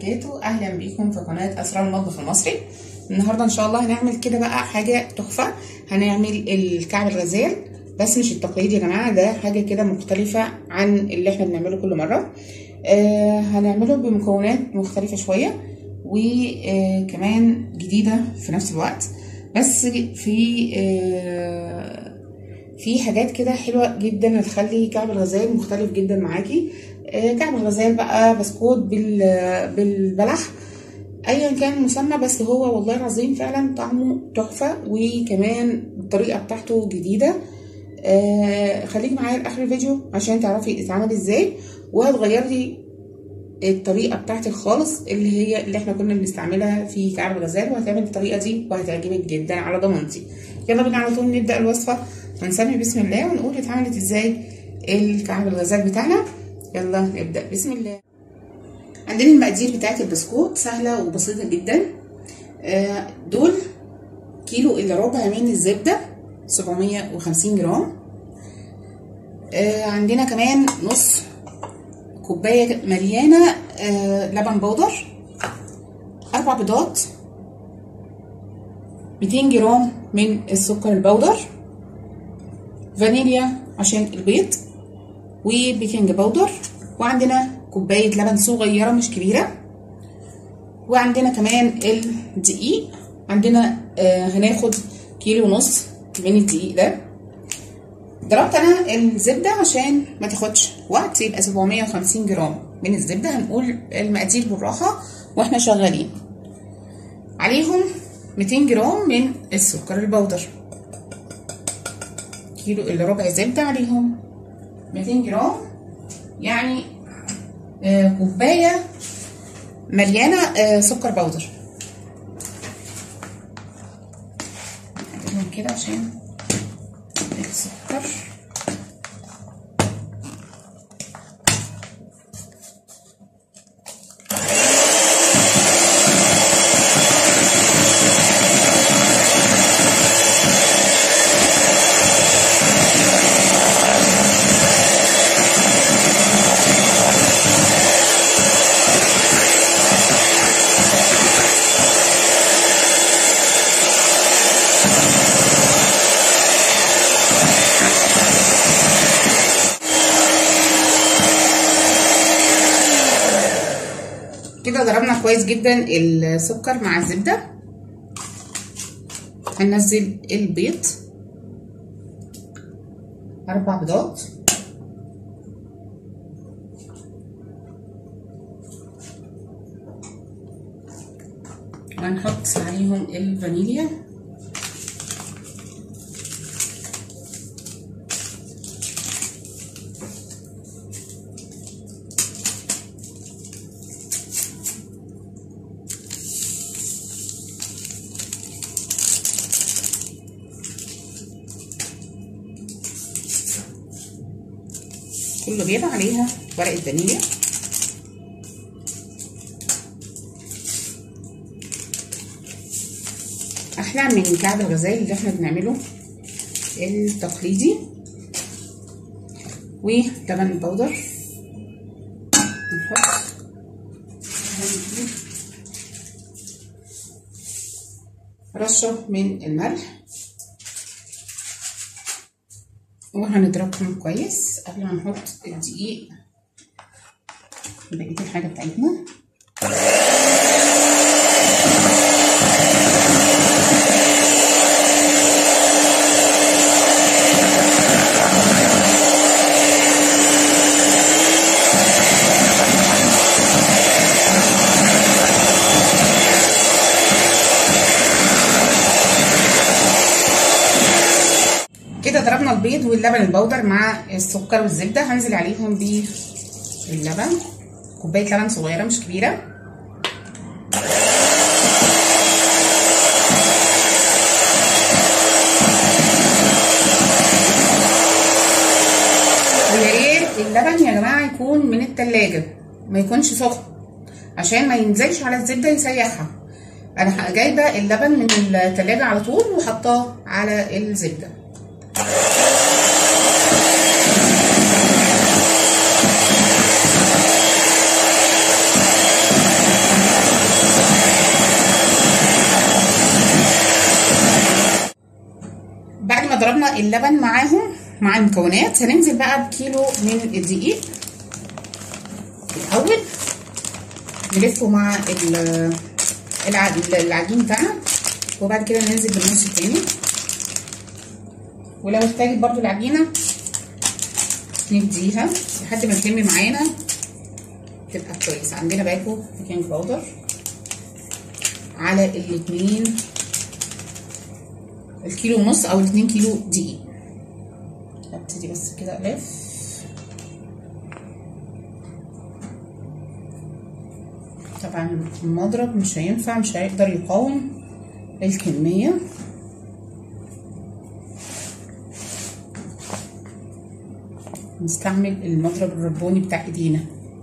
وبركاته. اهلا بيكم في قناه اسرار المطبخ المصري. النهارده ان شاء الله هنعمل كده بقى حاجه تحفه. هنعمل الكعب الغزال، بس مش التقليدي يا جماعه، ده حاجه كده مختلفه عن اللي احنا بنعمله كل مره. هنعمله بمكونات مختلفه شويه وكمان جديده في نفس الوقت، بس في حاجات كده حلوه جدا هتخلي كعب الغزال مختلف جدا معاكي. كعب الغزال بقى بسكوت بالبلح، ايا كان المسمى، بس هو والله العظيم فعلا طعمه تحفه، وكمان الطريقه بتاعته جديده. خليكي معايا لاخر الفيديو عشان تعرفي يتعمل ازاي، وهتغيري الطريقه بتاعتك خالص اللي احنا كنا بنستعملها في كعب الغزال، وهتعمل الطريقه دي وهتعجبك جدا على ضمانتي. يلا بينا على طول نبدا الوصفه ونسمي بسم الله ونقول اتعملت ازاي الكعب الغزال بتاعنا. يلا نبدا بسم الله. عندنا المقادير بتاعت البسكوت سهله وبسيطه جدا. دول كيلو الا ربع من الزبده 750 جرام. عندنا كمان نص كوبايه مليانه لبن بودر، 4 بيضات، 200 جرام من السكر البودر، فانيليا عشان البيض، وبيكنج باودر، وعندنا كوبايه لبن صغيره مش كبيره، وعندنا كمان الدقيق. عندنا هناخد كيلو ونص من الدقيق ده. ضربت انا الزبده عشان ما تاخدش وقت، يبقى 750 جرام من الزبده. هنقول المقادير بالراحه واحنا شغالين. عليهم 200 جرام من السكر البودر، كيلو الا ربع زبده عليهم 200 جرام، يعني كوبايه مليانه سكر بودر. نعملهم كده عشان السكر. كده ضربنا كويس جدا السكر مع الزبده. هننزل البيض، 4 بيضات، وهنحط عليهم الفانيليا، كل بيضة عليها ورقة فانيليا. احلى من كعب الغزال اللي احنا بنعمله التقليدي. ولبن البودر نحط، رشة من الملح، وهنضربهم كويس قبل ما نحط الدقيق بقية الحاجة بتاعتنا. كده ضربنا البيض واللبن البودر مع السكر والزبده. هنزل عليهم باللبن، كوبايه لبن صغيره مش كبيره. ويا ريت اللبن يا جماعه يكون من التلاجة، ما يكونش سخن عشان ما ينزلش على الزبده يسيحها. انا جايبه اللبن من التلاجة على طول وحطاه على الزبده. ضربنا اللبن معاهم مع المكونات، هننزل بقى بكيلو من الدقيق الاول، نلفه مع العجين بتاعنا، وبعد كده ننزل بالنص التاني. ولو احتاجت برضو العجينه نديها لحد ما تلم معانا تبقى كويسه. عندنا باكو بيكنج باودر على الاتنين، الكيلو ونص او الاتنين كيلو دقيق. هبتدي بس كده الف. طبعا المضرب مش هينفع، مش هيقدر يقاوم الكميه. نستعمل المضرب الرباني بتاع ايدينا.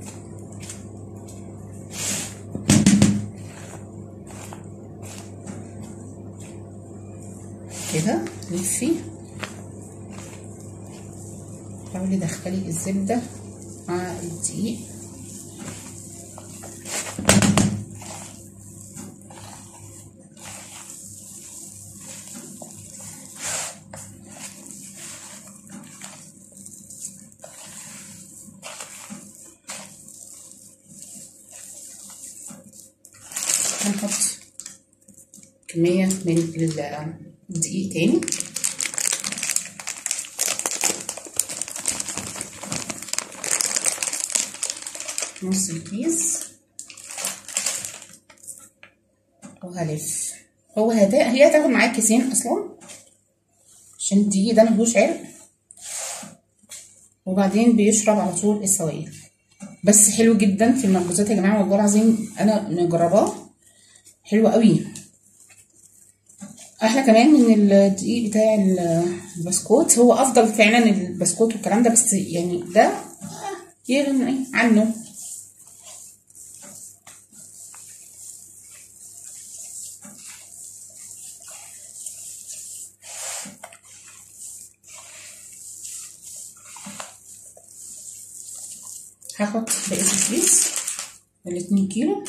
كده لفي، حاولي دخلي الزبده مع الدقيق. هنحط كمية من الدقيق تاني، نص الكيس، وهلف. هي هتاخد معاك كيسين اصلا عشان الدقيق ده ملهوش عرق، وبعدين بيشرب على طول السوائل. بس حلو جدا في المخبوزات يا جماعه، والله العظيم انا مجرباه حلو قوي، احلى كمان من الدقيق بتاع البسكوت. هو افضل فعلا البسكوت والكلام ده، بس يعني ده يغني عنه. هاخد بقية الكيس الاتنين كيلو،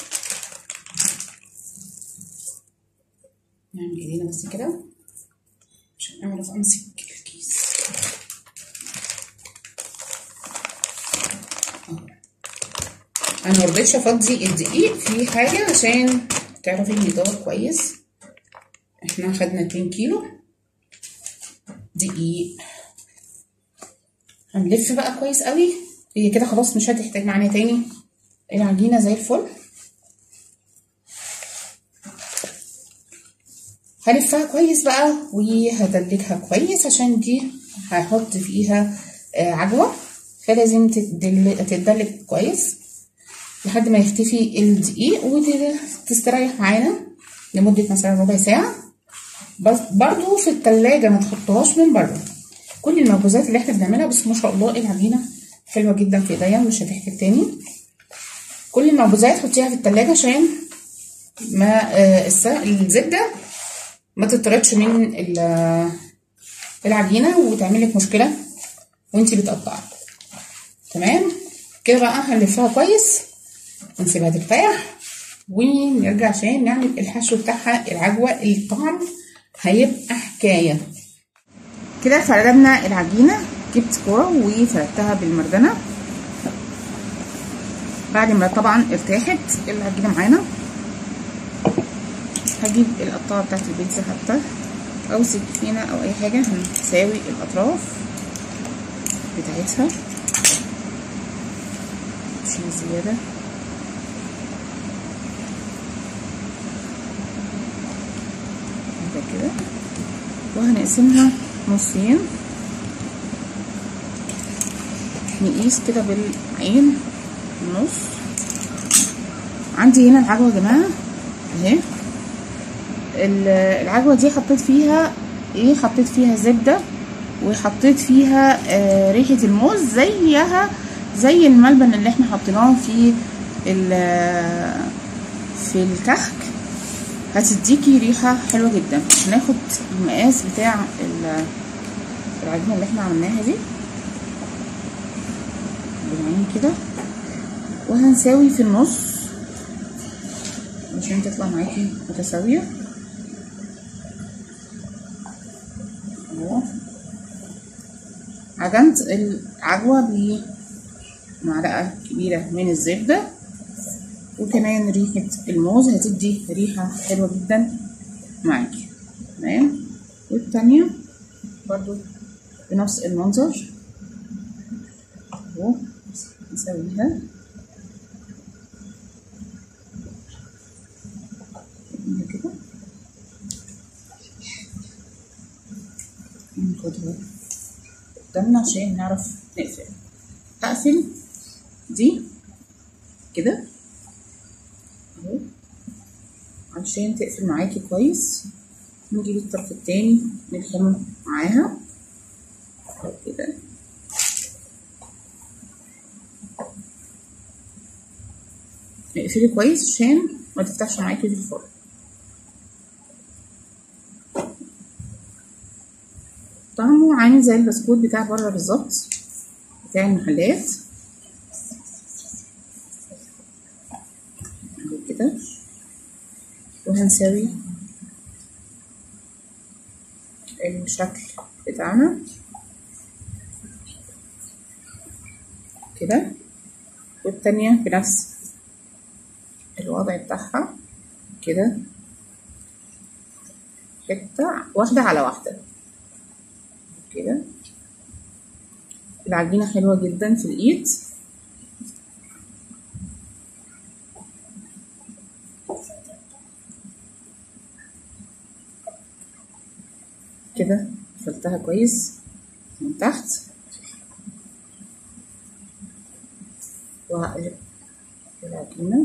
نعمل ايدينا بس كده عشان اعرف امسك الكيس. انا مرضتش افضي الدقيق في حاجه عشان تعرفي ان يدور كويس. احنا خدنا 2 كيلو دقيق، هنلف بقى كويس قوي. هي كده خلاص مش هتحتاج معانا تاني، العجينه زي الفل. هلفها كويس بقى وهدلكها كويس عشان دي هحط فيها عجوه، فلازم تتدلك كويس لحد ما يختفي الدقيق وتستريح معانا لمده مثلا ربع ساعه. بس برضو في التلاجة ما تحطوهاش من بره. كل المخبوزات اللي احنا بنعملها بس ما شاء الله العجينه حلوه جدا في ايديا، مش هتحتاج تاني. كل المخبوزات حطيها في التلاجة عشان ما الزبده ما تطردش من العجينه وتعملك مشكله وانتي بتقطعي. تمام كده بقى هنلفها كويس ونسيبها ترتاح، ونرجع عشان نعمل الحشو بتاعها العجوه. الطعم هيبقى حكايه. كده فردنا العجينه، جبت كوره وفردتها بالمردنه بعد ما طبعا ارتاحت العجينه معانا. هجيب القطاعه بتاعت البيتزا حتى او سكينه او اي حاجه، هنساوي الاطراف بتاعتها، شيل زياده كده، وهنقسمها نصين. نقيس كده بالعين النص. عندي هنا العجوه يا جماعه اهي. العجوه دي حطيت فيها ايه؟ حطيت فيها زبده وحطيت فيها ريحه الموز زيها زي الملبن اللي احنا حطيناه في الكحك، هتديكي ريحه حلوه جدا. هناخد المقاس بتاع العجينه اللي احنا عملناها دي بالعين كده، وهنساوي في النص عشان تطلع معاكي متساويه اهو. عجنت العجوة بمعلقة كبيرة من الزبدة، وكمان ريحة الموز هتدي ريحة حلوة جدا معاكي. تمام. والتانية برضو بنفس المنظر اهو، نسويها كده، ناخدها قدامنا عشان نعرف نقفل. هقفل دي كده اهو عشان تقفل معاكي كويس. نجيب الطرف التاني نلحمه معاها كده. اقفلي كويس عشان ما تفتحش معاكي في الفرن. طعمه عامل زي البسكوت بتاع بره بالظبط، بتاع المحلات كده. وهنسوي الشكل بتاعنا كده، والتانية بنفس الوضع بتاعها كده، حتة واحدة على واحدة كده. العجينة حلوة جدا في الإيد. كده قفلتها كويس من تحت، وهقلب العجينة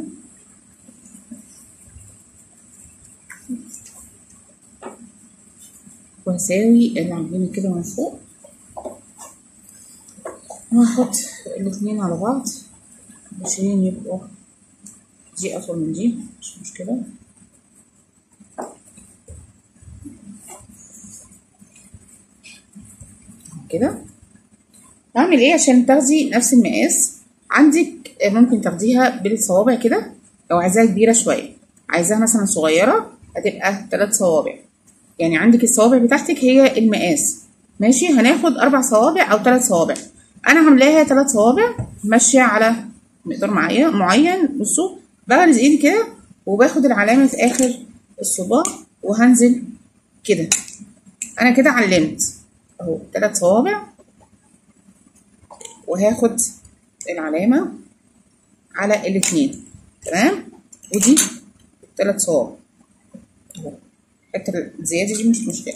وهساوي العجينة كده من فوق، وهحط الاتنين على بعض عشان يبقوا دي أطول من دي، مش مشكلة. كده هعمل ايه عشان تاخدي نفس المقاس عندك. ممكن تاخديها بالصوابع كده، لو عايزاها كبيرة شوية. عايزاها مثلا صغيرة هتبقى 3 صوابع، يعني عندك الصوابع بتاعتك هي المقاس. ماشي، هناخد 4 صوابع او 3 صوابع. انا عاملاها 3 صوابع، ماشية على مقدار معين. بصوا بغرز ايدي كده وباخد العلامة في اخر الصباع وهنزل كده. انا كده علمت اهو 3 صوابع، وهاخد العلامة على الاتنين. تمام. ودي 3 صوابع اهو، الحتة الزيادة دي مش مشكلة.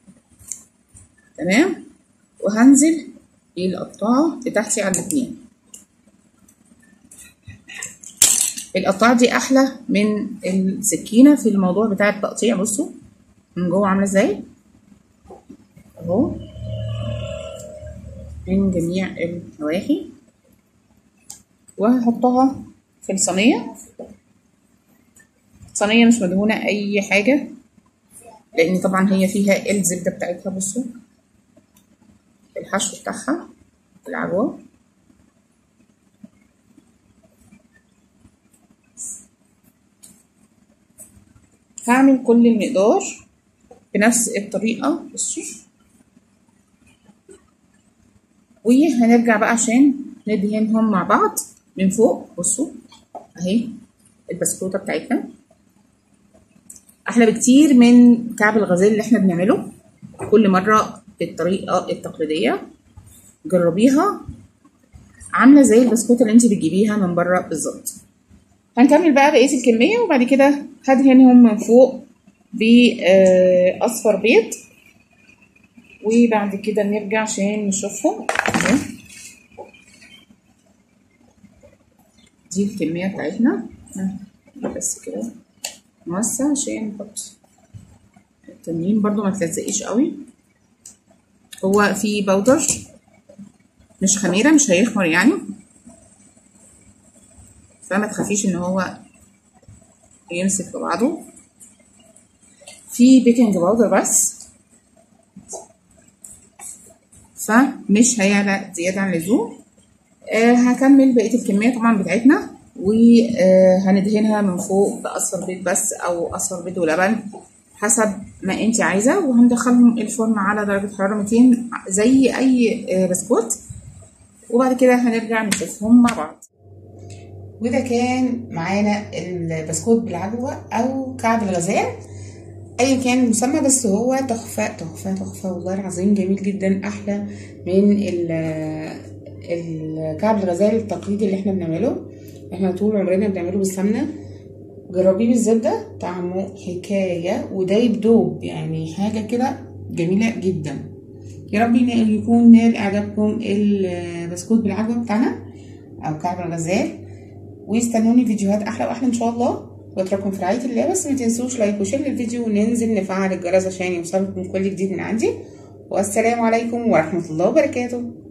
تمام. وهنزل بالقطاعة بتاعتي على الاتنين. القطاعة دي أحلى من السكينة في الموضوع بتاع التقطيع. بصوا من جوه عاملة ازاي اهو، من جميع النواحي. وهحطها في الصينية. صينية مش مدهونة أي حاجة، لأن طبعا هي فيها الزبدة بتاعتها. بصوا الحشو بتاعها العجوة. هعمل كل المقدار بنفس الطريقة. بصوا، وهنرجع بقى عشان ندهنهم مع بعض من فوق. بصوا اهي البسكوتة بتاعتنا احلى بكتير من كعب الغزال اللي احنا بنعمله كل مرة بالطريقة التقليدية. جربيها، عاملة زي البسكوتة اللي انت بتجيبيها من بره بالظبط. هنكمل بقى بقية الكمية، وبعد كده هدهنهم من فوق بأصفر بيض، وبعد كده نرجع عشان نشوفهم. دي الكمية بتاعتنا بس كده، نوسع عشان نحط التانيين برضو ما تلزقيش قوي. هو في بودر مش خميرة، مش هيخمر يعني، فما تخافيش ان هو يمسك في بعضه. في بيكنج باودر بس، فمش هيعلى زيادة عن اللزوم. هكمل بقية الكمية طبعا بتاعتنا، وهندهنها من فوق بأصفر بيض بس، او أصفر بيض ولبن حسب ما انت عايزه، وهندخلهم الفرن على درجه حراره 200 زي اي بسكوت، وبعد كده هنرجع نشوفهم مع بعض. وده كان معانا البسكوت بالعجوه او كعب الغزال، ايا كان المسمى، بس هو تحفه تحفه تحفه والله العظيم، جميل جدا، احلى من الكعب الغزال التقليدي اللي احنا بنعمله. احنا طول عمرنا بنعمله بالسمنه، جربيه بالزبده، طعمه حكايه ودايب دوب، يعني حاجه كده جميله جدا. يا رب يكون نال اعجابكم البسكوت بالعجوه بتاعنا او كعب الغزال، ويستنوني فيديوهات احلى واحلى ان شاء الله، واترككم في رعايه الله. بس ما تنسوش لايك وشير للفيديو، وننزل نفعل الجرس عشان يوصلكم كل جديد من عندي. والسلام عليكم ورحمه الله وبركاته.